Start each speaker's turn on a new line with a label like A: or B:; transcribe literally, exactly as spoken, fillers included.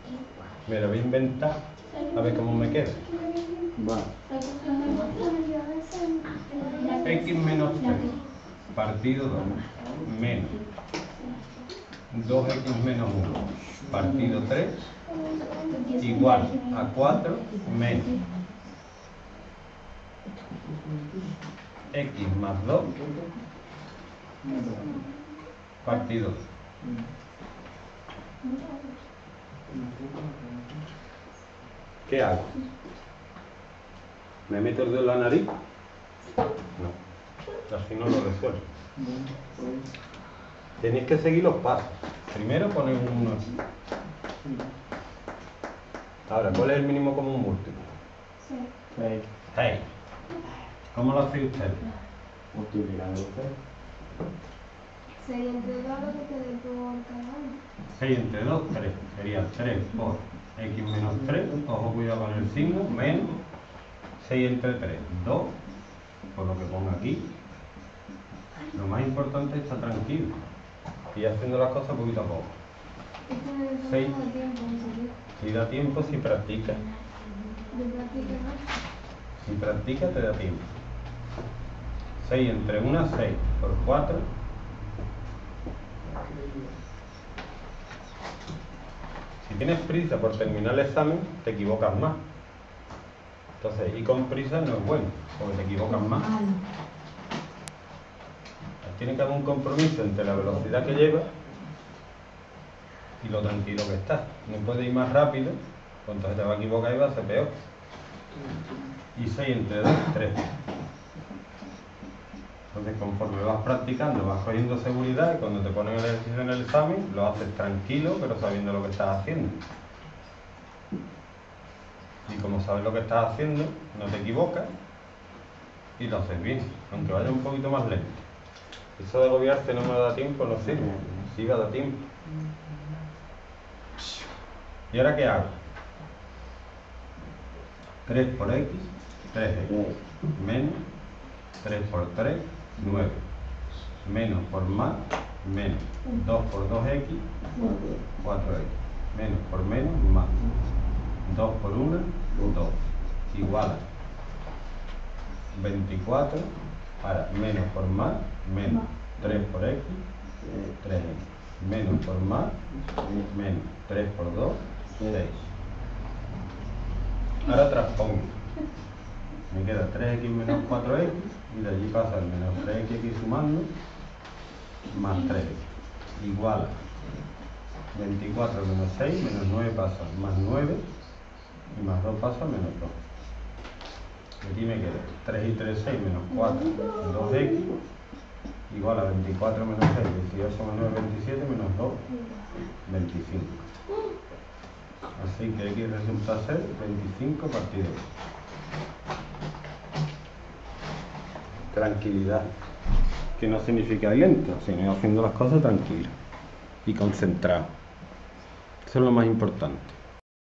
A: Me lo voy a inventar, a ver cómo me queda.
B: Va.
A: X menos tres, partido dos, menos dos equis menos uno, partido tres, igual a cuatro, menos x más dos, partido dos. ¿Qué hago? ¿Me meto el dedo en la nariz? No, así no lo resuelvo. Tenéis que seguir los pasos. Primero ponéis un uno aquí. Ahora, ¿cuál es el mínimo común múltiplo?
B: seis.
A: seis. ¿Cómo lo hacéis ustedes?
B: Multiplicando seis.
C: seis entre dos lo que te dé por cada uno.
A: seis entre dos, tres. Sería tres por x menos tres. Ojo, cuidado con el signo. Menos seis entre tres, dos. Por lo que pongo aquí. Lo más importante es estar tranquilo y haciendo las cosas poquito a poco. seis. Si da tiempo, si practica. Si practica, te da tiempo. seis entre uno, seis por cuatro. Si tienes prisa por terminar el examen, te equivocas más. Entonces, ir con prisa no es bueno, porque te equivocas más. Tiene que haber un compromiso entre la velocidad que llevas y lo tranquilo que estás. No puedes ir más rápido, pues entonces te vas a equivocar y va a ser peor. Y seis entre dos, tres. Entonces, conforme vas practicando, vas cogiendo seguridad y cuando te ponen el ejercicio en el examen, lo haces tranquilo, pero sabiendo lo que estás haciendo. Y como sabes lo que estás haciendo, no te equivocas y lo haces bien, aunque vaya un poquito más lento. Eso de agobiarse no me da tiempo, no sirve. Sí va a dar tiempo. ¿Y ahora qué hago? tres por x, tres x. Menos tres por tres, nueve. Menos por más, menos. dos por dos x, cuatro x. Menos por menos, más. dos por uno, dos. Igual a veinticuatro. Ahora, menos por más, menos. tres por x, tres x. Menos por más, menos. tres por dos, seis. Ahora transpongo. Me queda tres x menos cuatro x y de allí pasa el menos tres x aquí sumando más tres x. Igual a veinticuatro menos seis, menos nueve pasa más nueve y más dos pasa menos dos. Aquí me queda tres y tres, seis menos cuatro, dos x, igual a veinticuatro menos seis, dieciocho menos nueve, veintisiete, menos dos, veinticinco. Así que x resulta ser veinticinco partido dos. Tranquilidad, que no significa lento, sino haciendo las cosas tranquilo y concentrado. Eso es lo más importante.